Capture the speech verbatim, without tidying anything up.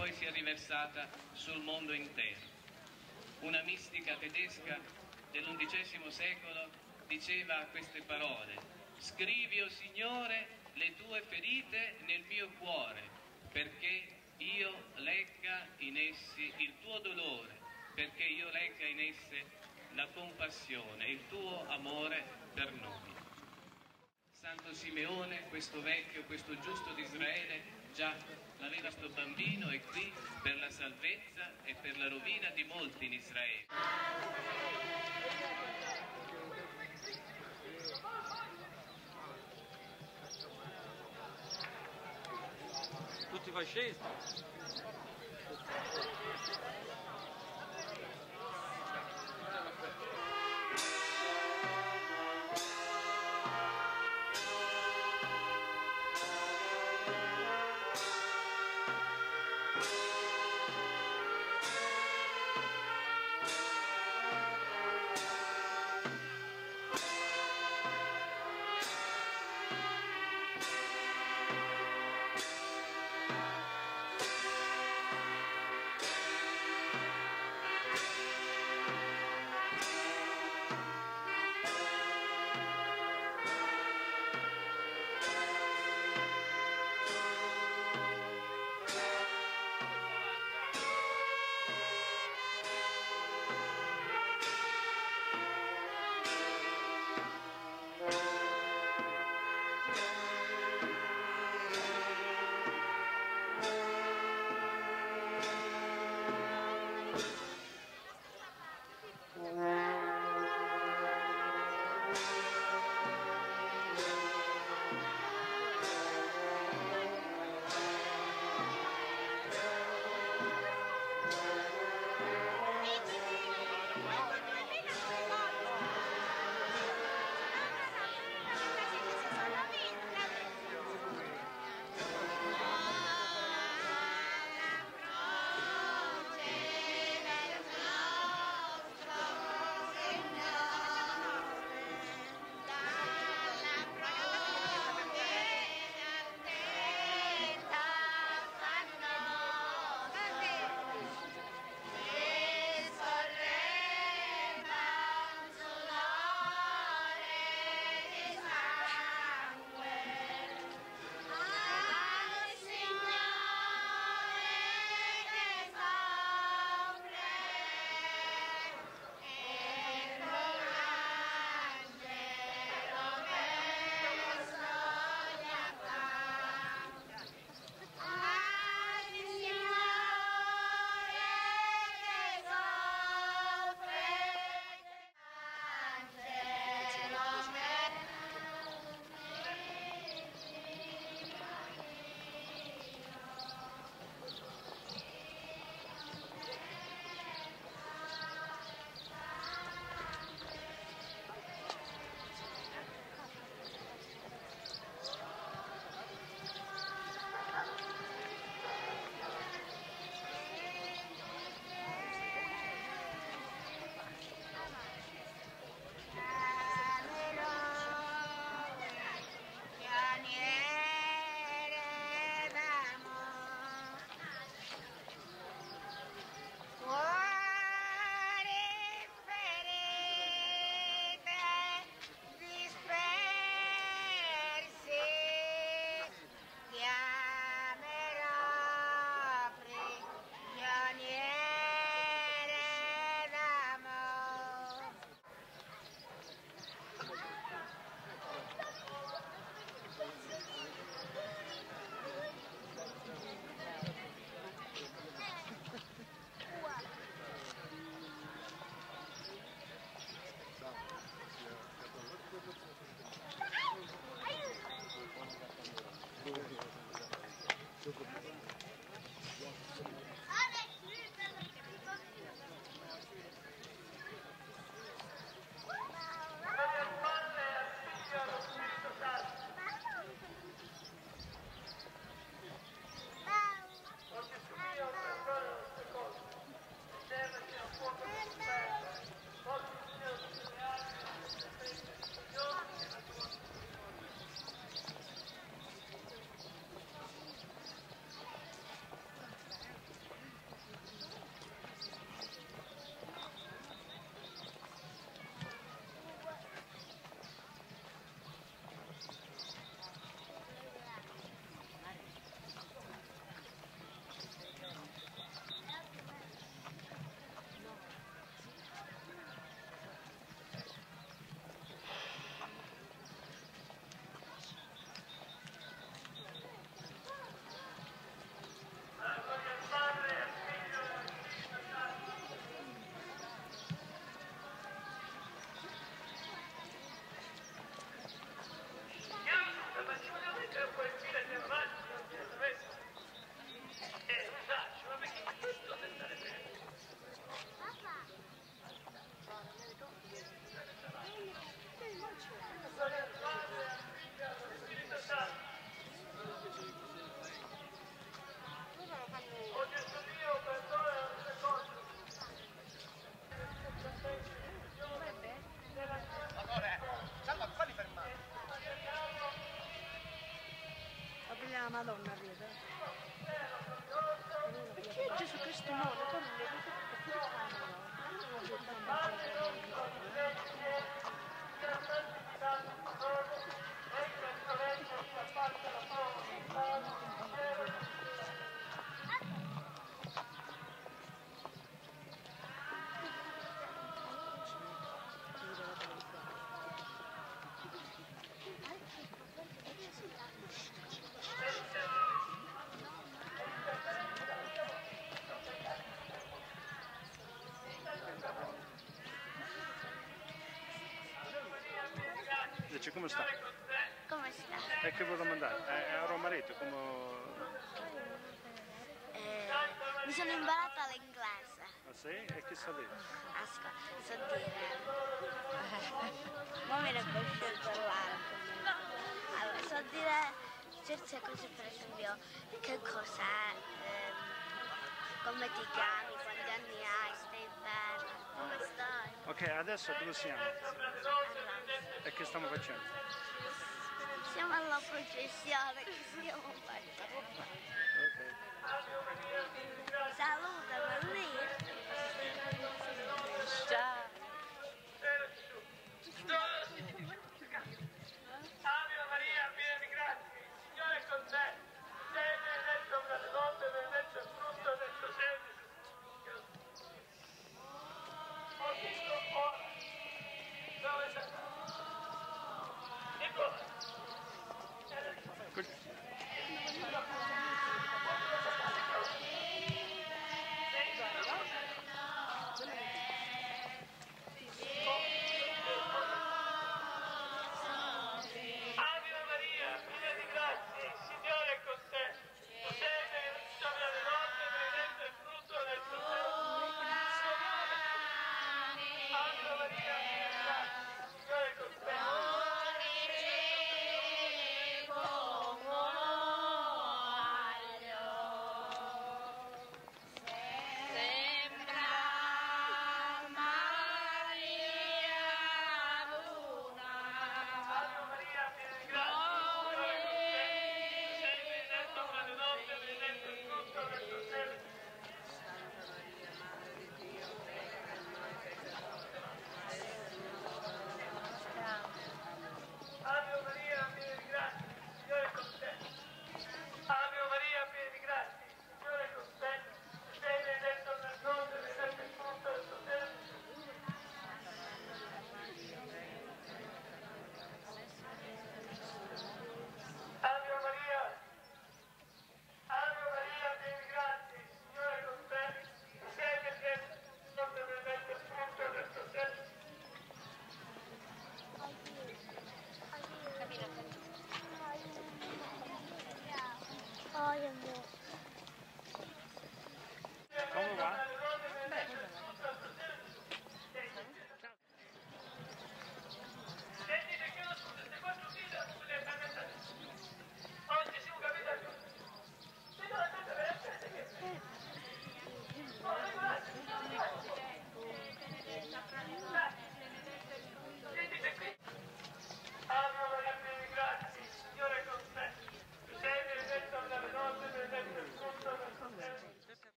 poi si è riversata sul mondo intero. Una mistica tedesca dell'undicesimo secolo diceva queste parole: scrivi, o Signore, le tue ferite nel mio cuore, perché io legga in essi il tuo dolore, perché io legga in esse la compassione, il tuo amore per noi. Santo Simeone, questo vecchio, questo giusto di Israele, già l'aveva sto bambino, e qui per la salvezza e per la rovina di molti in Israele. Tutti fascisti. dice come sta? Come sta? E che vuoi mandare? È a Romaretto, come... Eh, mi sono imparata l'inglese. Ah sì? E che sa dire? Ascolta, so dire. Ma mi ne conosco il parlare. Allora, so dire certe cose, per esempio, che cos'è, ehm, come ti chiami, quanti anni hai, stai bene, come stai? Ok, adesso dove siamo? Allora, E che stiamo facendo? siamo alla processione che stiamo facendo. Ok.